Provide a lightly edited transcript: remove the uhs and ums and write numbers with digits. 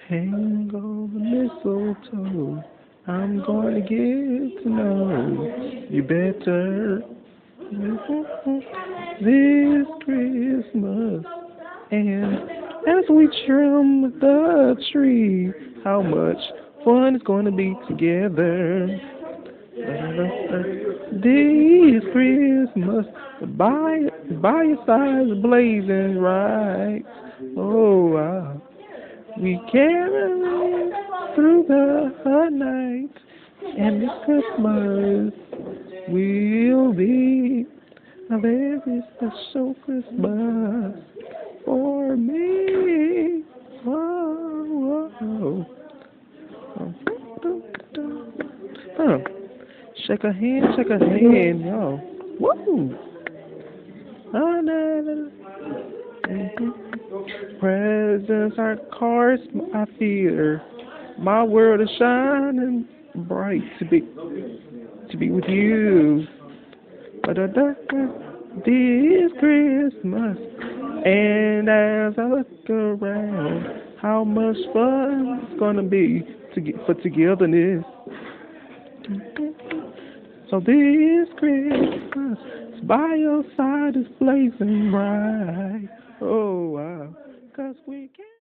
Hang on the mistletoe. I'm going to get to know you better this Christmas. And as we trim the tree, how much fun it's going to be together. This Christmas, by your side, blazing right. Oh, wow. We carry through the night, and this Christmas will be a very special Christmas for me. Whoa, whoa. Huh. Shake a hand, yo. Woo! Ah, nah, nah. Presents are cars, I fear. My world is shining bright to be with you. Ba-da-da-da. This Christmas, and as I look around, how much fun it's gonna be to get for togetherness. So this Christmas, by your side is blazing bright. Oh wow, 'cause we can.